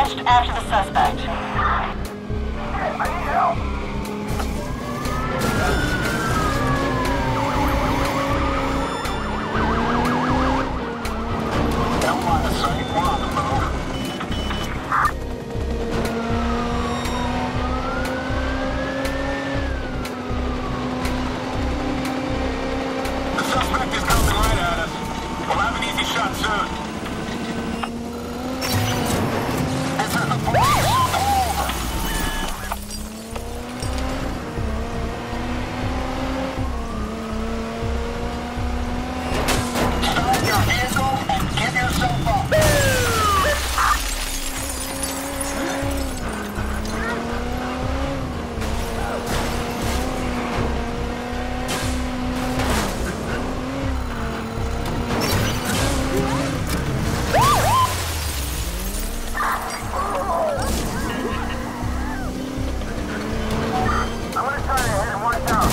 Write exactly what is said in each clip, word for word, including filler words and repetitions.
dispatched after the suspect. I need help! Don't mind the sight. We're on the move. The suspect is coming right at us. We'll have an easy shot soon. This is the police. Start your vehicle and give yourself up. I'm gonna try to hit him one down.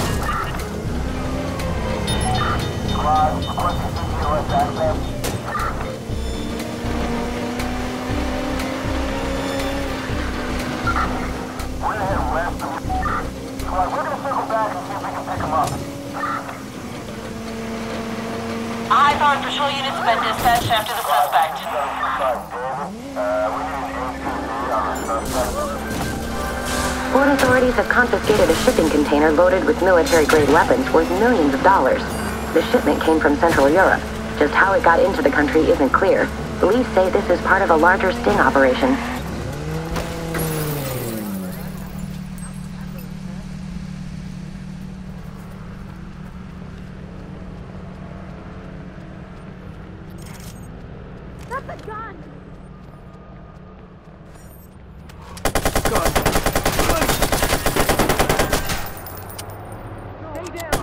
Squad, requesting C P O S access. We're gonna hit him left. Squad, we're gonna circle back and see if we can pick him up. Eyes on patrol units have been dispatched after the suspect. Uh, we need an A two Z on the suspect. Port authorities have confiscated a shipping container loaded with military-grade weapons worth millions of dollars. The shipment came from Central Europe. Just how it got into the country isn't clear. Police say this is part of a larger sting operation. That's a gun! Stay down!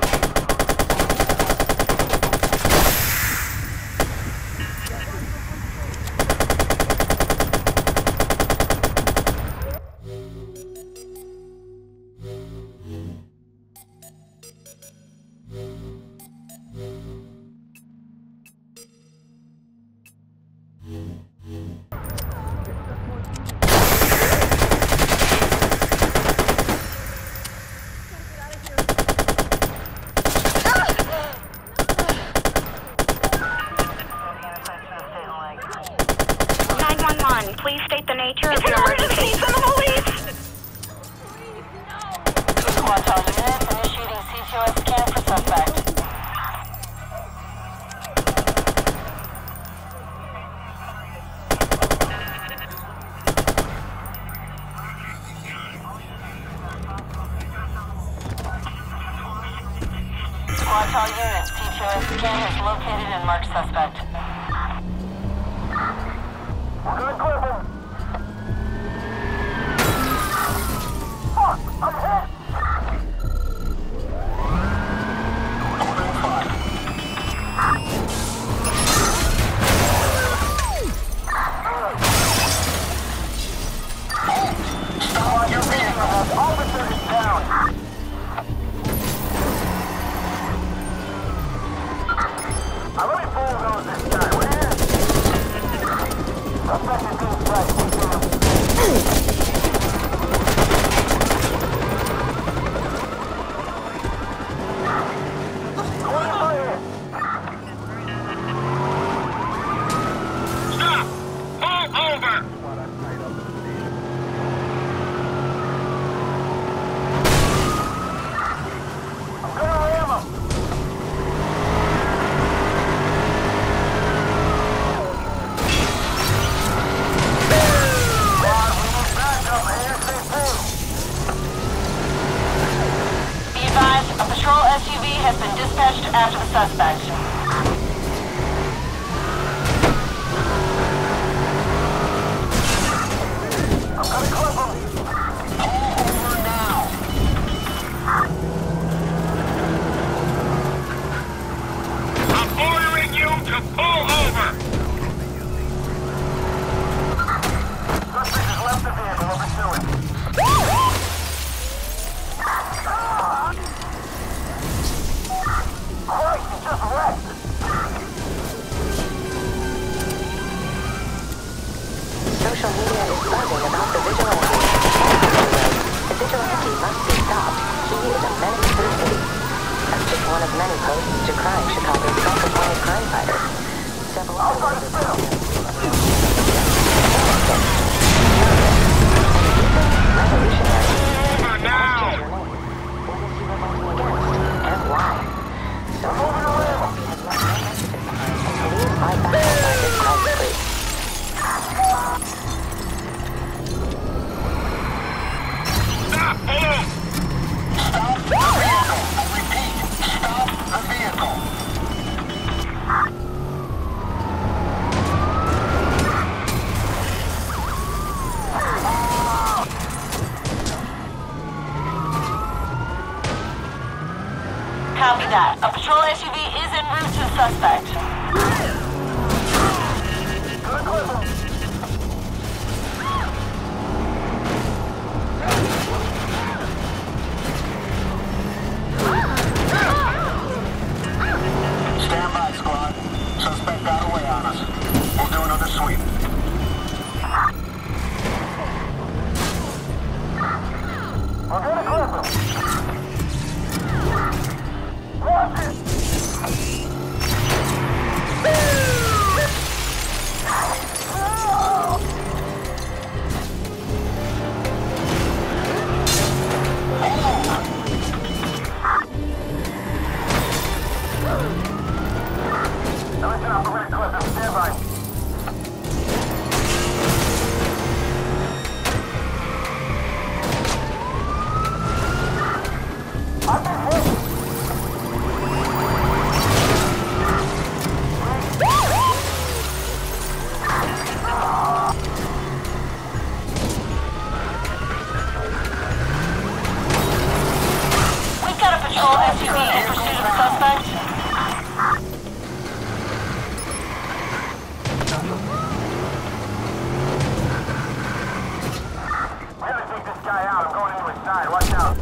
nine one one, please state the nature of your emergency. From the police! Squad all units initiating C T O S scan for suspect. Squad all units, C T O S scan is located and marked suspect. We're gonna clip him. Fuck! I'm hit! Open fire. Stop your vehicle. Officer is down. I'm only four of those this time. We're in. Suspect is being tracked. We see him. Going fire. Stop! Pull over! I'm gonna ram him. Be advised, a patrol S U V has been dispatched after the suspect. I'm gonna clip him. Pull over now. I'm ordering you to pull over. Suspect has left the vehicle. We're pursuing. Christ, he just wrecked. Social media is buzzing posts decrying Chicago's self-appointed crime fighters. Several other revolutionary. Now! What is he revolting against, and why? So far, he has left no messages behind, and police are baffled by this crime spree. Stop! Hold on! Stop the vehicle! I repeat, stop the vehicle! Copy that. A patrol S U V is en route to the suspect. Stand by, squad. Suspect got away on us. We'll do another sweep. We're gonna clip him. Watch it! Listen up, we're gonna clip him. Stand by. I've been hit! We've got a patrol S U V in pursuit of the suspect. We gotta take this guy out. I'm going into his side. Watch out.